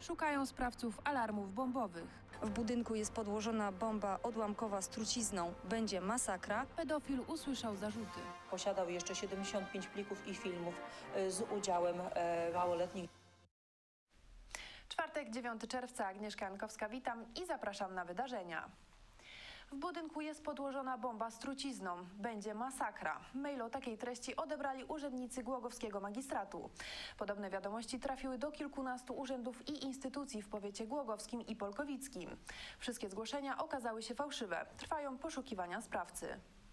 Szukają sprawców alarmów bombowych. W budynku jest podłożona bomba odłamkowa z trucizną. Będzie masakra. Pedofil usłyszał zarzuty. Posiadał jeszcze 75 plików i filmów z udziałem małoletnich. Czwartek, 9 czerwca, Agnieszka Jankowska, witam i zapraszam na wydarzenia. W budynku jest podłożona bomba z trucizną. Będzie masakra. Mail o takiej treści odebrali urzędnicy Głogowskiego Magistratu. Podobne wiadomości trafiły do kilkunastu urzędów i instytucji w powiecie głogowskim i polkowickim. Wszystkie zgłoszenia okazały się fałszywe. Trwają poszukiwania sprawcy.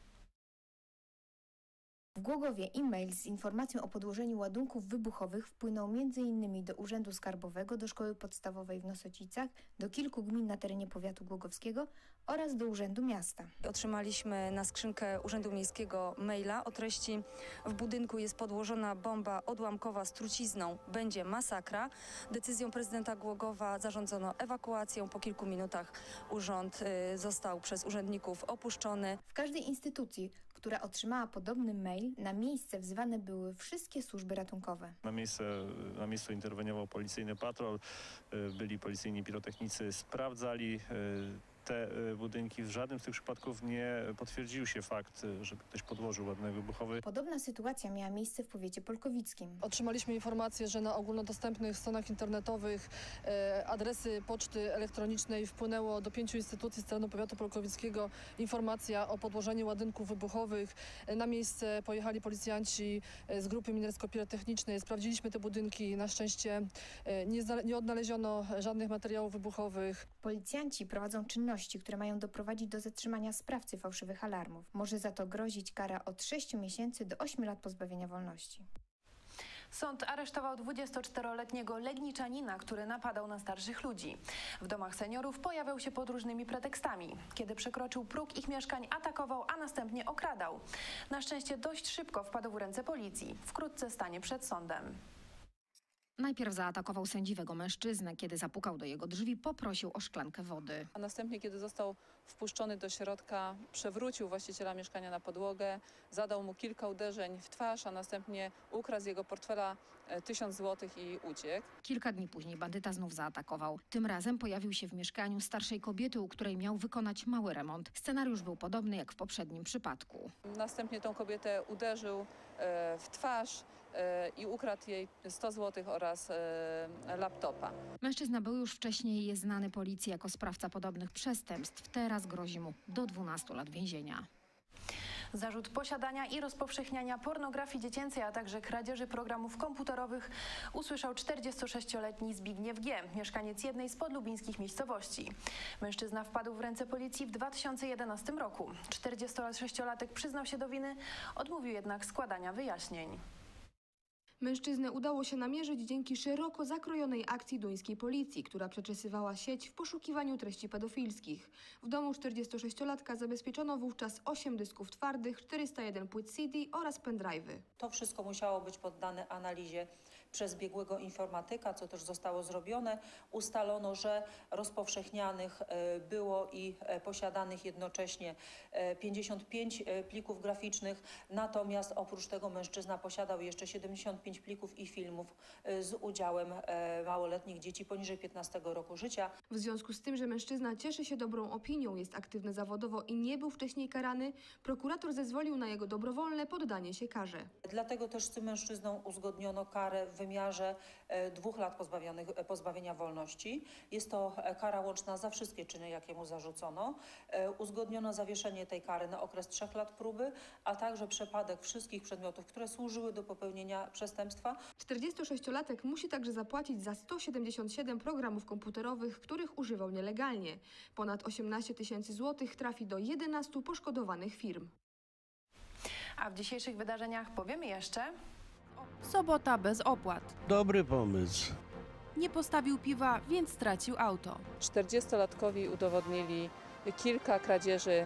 W Głogowie e-mail z informacją o podłożeniu ładunków wybuchowych wpłynął m.in. do Urzędu Skarbowego, do Szkoły Podstawowej w Nosocicach, do kilku gmin na terenie powiatu głogowskiego oraz do Urzędu Miasta. Otrzymaliśmy na skrzynkę Urzędu Miejskiego maila o treści: w budynku jest podłożona bomba odłamkowa z trucizną. Będzie masakra. Decyzją prezydenta Głogowa zarządzono ewakuację. Po kilku minutach urząd został przez urzędników opuszczony. W każdej instytucji, która otrzymała podobny mail, na miejsce wzywane były wszystkie służby ratunkowe. Na miejscu interweniował policyjny patrol, byli policyjni pirotechnicy, sprawdzali te budynki. W żadnym z tych przypadków nie potwierdził się fakt, żeby ktoś podłożył ładunek wybuchowy. Podobna sytuacja miała miejsce w powiecie polkowickim. Otrzymaliśmy informację, że na ogólnodostępnych stronach internetowych adresy poczty elektronicznej wpłynęło do 5 instytucji z terenu powiatu polkowickiego informacja o podłożeniu ładunków wybuchowych. Na miejsce pojechali policjanci z grupy minersko-pirotechnicznej. Sprawdziliśmy te budynki. Na szczęście nie odnaleziono żadnych materiałów wybuchowych. Policjanci prowadzą czynności, które mają doprowadzić do zatrzymania sprawcy fałszywych alarmów. Może za to grozić kara od 6 miesięcy do 8 lat pozbawienia wolności. Sąd aresztował 24-letniego Legniczanina, który napadał na starszych ludzi. W domach seniorów pojawiał się pod różnymi pretekstami. Kiedy przekroczył próg ich mieszkań, atakował, a następnie okradał. Na szczęście dość szybko wpadł w ręce policji. Wkrótce stanie przed sądem. Najpierw zaatakował sędziwego mężczyznę. Kiedy zapukał do jego drzwi, poprosił o szklankę wody. A następnie, kiedy został wpuszczony do środka, przewrócił właściciela mieszkania na podłogę, zadał mu kilka uderzeń w twarz, a następnie ukradł z jego portfela 1000 zł i uciekł. Kilka dni później bandyta znów zaatakował. Tym razem pojawił się w mieszkaniu starszej kobiety, u której miał wykonać mały remont. Scenariusz był podobny jak w poprzednim przypadku. Następnie tą kobietę uderzył w twarz i ukradł jej 100 zł oraz laptopa. Mężczyzna był już wcześniej znany policji jako sprawca podobnych przestępstw. Teraz grozi mu do 12 lat więzienia. Zarzut posiadania i rozpowszechniania pornografii dziecięcej, a także kradzieży programów komputerowych usłyszał 46-letni Zbigniew G., mieszkaniec jednej z podlubińskich miejscowości. Mężczyzna wpadł w ręce policji w 2011 roku. 46-latek przyznał się do winy, odmówił jednak składania wyjaśnień. Mężczyznę udało się namierzyć dzięki szeroko zakrojonej akcji duńskiej policji, która przeczesywała sieć w poszukiwaniu treści pedofilskich. W domu 46-latka zabezpieczono wówczas 8 dysków twardych, 401 płyt CD oraz pendrive'y. To wszystko musiało być poddane analizie przez biegłego informatyka, co też zostało zrobione. Ustalono, że rozpowszechnianych było i posiadanych jednocześnie 55 plików graficznych, natomiast oprócz tego mężczyzna posiadał jeszcze 75 plików i filmów z udziałem małoletnich dzieci poniżej 15 roku życia. W związku z tym, że mężczyzna cieszy się dobrą opinią, jest aktywny zawodowo i nie był wcześniej karany, prokurator zezwolił na jego dobrowolne poddanie się karze. Dlatego też z tym mężczyzną uzgodniono karę w wymiarze 2 lat pozbawienia wolności. Jest to kara łączna za wszystkie czyny, jakie mu zarzucono. Uzgodniono zawieszenie tej kary na okres 3 lat próby, a także przepadek wszystkich przedmiotów, które służyły do popełnienia przestępstwa. 46-latek musi także zapłacić za 177 programów komputerowych, których używał nielegalnie. Ponad 18 000 złotych trafi do 11 poszkodowanych firm. A w dzisiejszych wydarzeniach powiemy jeszcze... Sobota bez opłat. Dobry pomysł. Nie postawił piwa, więc stracił auto. 40-latkowi udowodnili kilka kradzieży.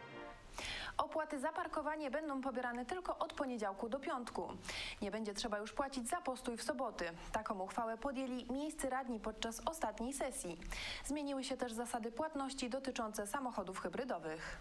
Opłaty za parkowanie będą pobierane tylko od poniedziałku do piątku. Nie będzie trzeba już płacić za postój w soboty. Taką uchwałę podjęli miejscy radni podczas ostatniej sesji. Zmieniły się też zasady płatności dotyczące samochodów hybrydowych.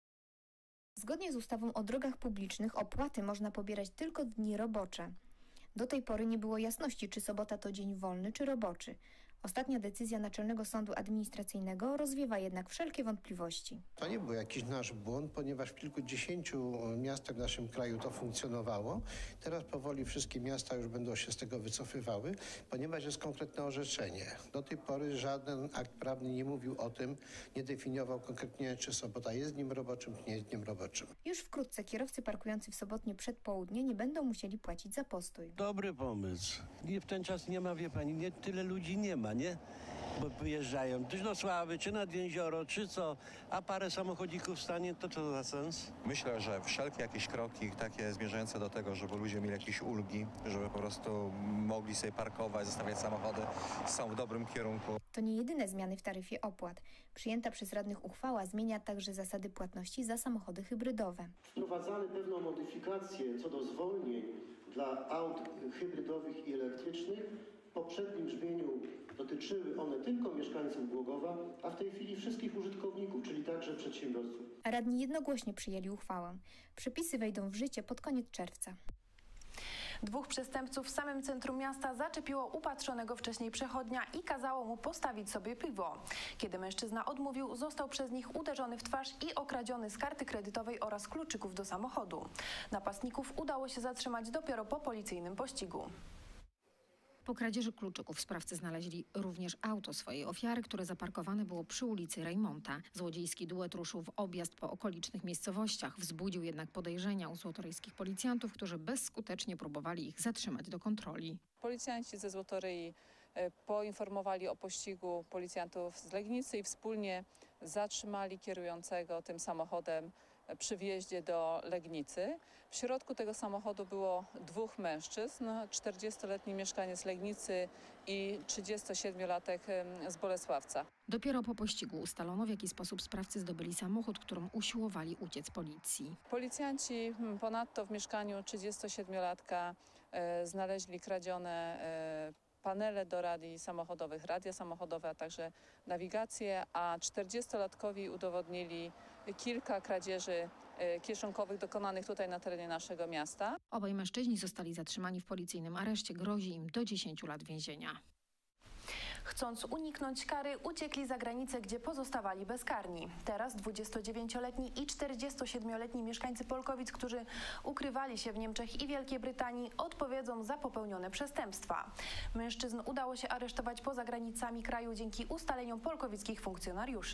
Zgodnie z ustawą o drogach publicznych opłaty można pobierać tylko w dni robocze. Do tej pory nie było jasności, czy sobota to dzień wolny czy roboczy. Ostatnia decyzja Naczelnego Sądu Administracyjnego rozwiewa jednak wszelkie wątpliwości. To nie był jakiś nasz błąd, ponieważ w kilkudziesięciu miastach w naszym kraju to funkcjonowało. Teraz powoli wszystkie miasta już będą się z tego wycofywały, ponieważ jest konkretne orzeczenie. Do tej pory żaden akt prawny nie mówił o tym, nie definiował konkretnie, czy sobota jest dniem roboczym, czy nie jest dniem roboczym. Już wkrótce kierowcy parkujący w sobotnie przedpołudnie nie będą musieli płacić za postój. Dobry pomysł. W ten czas nie ma, wie pani, nie, tyle ludzi nie ma, nie? Bo wyjeżdżają czy do Sławy, czy nad jezioro, czy co, a parę samochodzików stanie, to co za sens? Myślę, że wszelkie jakieś kroki takie zmierzające do tego, żeby ludzie mieli jakieś ulgi, żeby po prostu mogli sobie parkować, zostawiać samochody, są w dobrym kierunku. To nie jedyne zmiany w taryfie opłat. Przyjęta przez radnych uchwała zmienia także zasady płatności za samochody hybrydowe. Wprowadzamy pewną modyfikację co do zwolnień dla aut hybrydowych i elektrycznych. W poprzednim brzmieniu dotyczyły one tylko mieszkańców Głogowa, a w tej chwili wszystkich użytkowników, czyli także przedsiębiorców. Radni jednogłośnie przyjęli uchwałę. Przepisy wejdą w życie pod koniec czerwca. 2 przestępców w samym centrum miasta zaczepiło upatrzonego wcześniej przechodnia i kazało mu postawić sobie piwo. Kiedy mężczyzna odmówił, został przez nich uderzony w twarz i okradziony z karty kredytowej oraz kluczyków do samochodu. Napastników udało się zatrzymać dopiero po policyjnym pościgu. Po kradzieży kluczyków sprawcy znaleźli również auto swojej ofiary, które zaparkowane było przy ulicy Rejmonta. Złodziejski duet ruszył w objazd po okolicznych miejscowościach. Wzbudził jednak podejrzenia u złotoryjskich policjantów, którzy bezskutecznie próbowali ich zatrzymać do kontroli. Policjanci ze Złotoryi poinformowali o pościgu policjantów z Legnicy i wspólnie zatrzymali kierującego tym samochodem przy wjeździe do Legnicy. W środku tego samochodu było 2 mężczyzn, 40-letni mieszkaniec z Legnicy i 37-latek z Bolesławca. Dopiero po pościgu ustalono, w jaki sposób sprawcy zdobyli samochód, którym usiłowali uciec policji. Policjanci ponadto w mieszkaniu 37-latka znaleźli kradzione panele do radii samochodowych, radia samochodowe, a także nawigację, a 40-latkowi udowodnili kilka kradzieży kieszonkowych dokonanych tutaj na terenie naszego miasta. Obaj mężczyźni zostali zatrzymani w policyjnym areszcie. Grozi im do 10 lat więzienia. Chcąc uniknąć kary, uciekli za granicę, gdzie pozostawali bezkarni. Teraz 29-letni i 47-letni mieszkańcy Polkowic, którzy ukrywali się w Niemczech i Wielkiej Brytanii, odpowiedzą za popełnione przestępstwa. Mężczyzn udało się aresztować poza granicami kraju dzięki ustaleniom polkowickich funkcjonariuszy.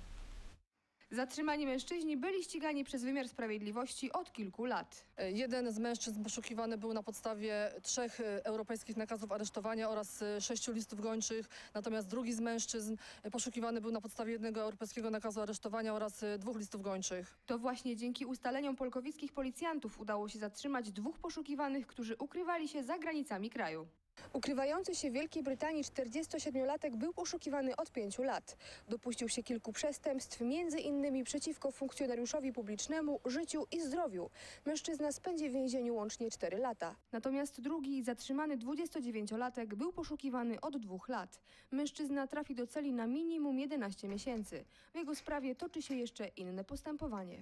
Zatrzymani mężczyźni byli ścigani przez wymiar sprawiedliwości od kilku lat. Jeden z mężczyzn poszukiwany był na podstawie 3 europejskich nakazów aresztowania oraz 6 listów gończych, natomiast drugi z mężczyzn poszukiwany był na podstawie 1 europejskiego nakazu aresztowania oraz 2 listów gończych. To właśnie dzięki ustaleniom polkowickich policjantów udało się zatrzymać 2 poszukiwanych, którzy ukrywali się za granicami kraju. Ukrywający się w Wielkiej Brytanii 47-latek był poszukiwany od 5 lat. Dopuścił się kilku przestępstw, między innymi przeciwko funkcjonariuszowi publicznemu, życiu i zdrowiu. Mężczyzna spędzi w więzieniu łącznie 4 lata. Natomiast drugi, zatrzymany 29-latek, był poszukiwany od 2 lat. Mężczyzna trafi do celi na minimum 11 miesięcy. W jego sprawie toczy się jeszcze inne postępowanie.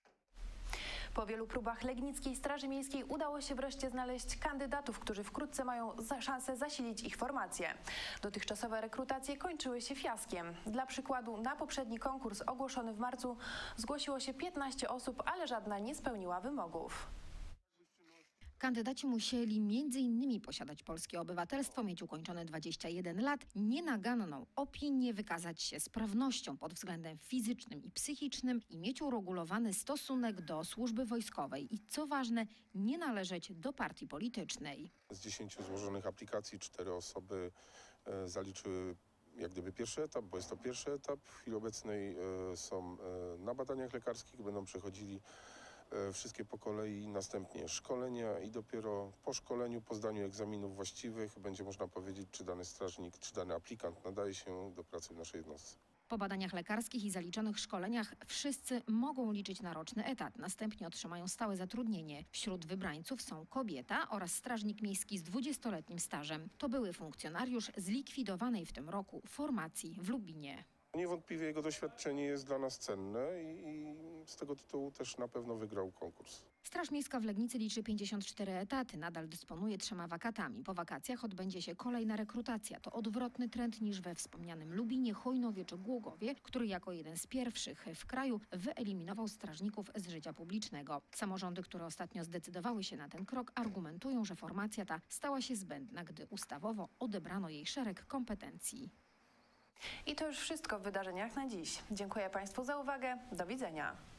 Po wielu próbach Legnickiej Straży Miejskiej udało się wreszcie znaleźć kandydatów, którzy wkrótce mają szansę zasilić ich formację. Dotychczasowe rekrutacje kończyły się fiaskiem. Dla przykładu, na poprzedni konkurs ogłoszony w marcu zgłosiło się 15 osób, ale żadna nie spełniła wymogów. Kandydaci musieli m.in. posiadać polskie obywatelstwo, mieć ukończone 21 lat, nienaganną opinię, wykazać się sprawnością pod względem fizycznym i psychicznym i mieć uregulowany stosunek do służby wojskowej i, co ważne, nie należeć do partii politycznej. Z 10 złożonych aplikacji 4 osoby zaliczyły jak gdyby pierwszy etap, bo jest to pierwszy etap. W chwili obecnej są na badaniach lekarskich, będą przechodzili wszystkie po kolei, następnie szkolenia i dopiero po szkoleniu, po zdaniu egzaminów właściwych będzie można powiedzieć, czy dany strażnik, czy dany aplikant nadaje się do pracy w naszej jednostce. Po badaniach lekarskich i zaliczonych szkoleniach wszyscy mogą liczyć na roczny etat. Następnie otrzymają stałe zatrudnienie. Wśród wybrańców są kobieta oraz strażnik miejski z 20-letnim stażem. To były funkcjonariusz zlikwidowanej w tym roku formacji w Lubinie. Niewątpliwie jego doświadczenie jest dla nas cenne i z tego tytułu też na pewno wygrał konkurs. Straż Miejska w Legnicy liczy 54 etaty, nadal dysponuje 3 wakatami. Po wakacjach odbędzie się kolejna rekrutacja. To odwrotny trend niż we wspomnianym Lubinie, Chojnowie czy Głogowie, który jako jeden z pierwszych w kraju wyeliminował strażników z życia publicznego. Samorządy, które ostatnio zdecydowały się na ten krok, argumentują, że formacja ta stała się zbędna, gdy ustawowo odebrano jej szereg kompetencji. I to już wszystko w wydarzeniach na dziś. Dziękuję Państwu za uwagę. Do widzenia.